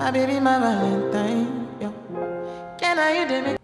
my baby, my Valentine. Yo. Can I you dey make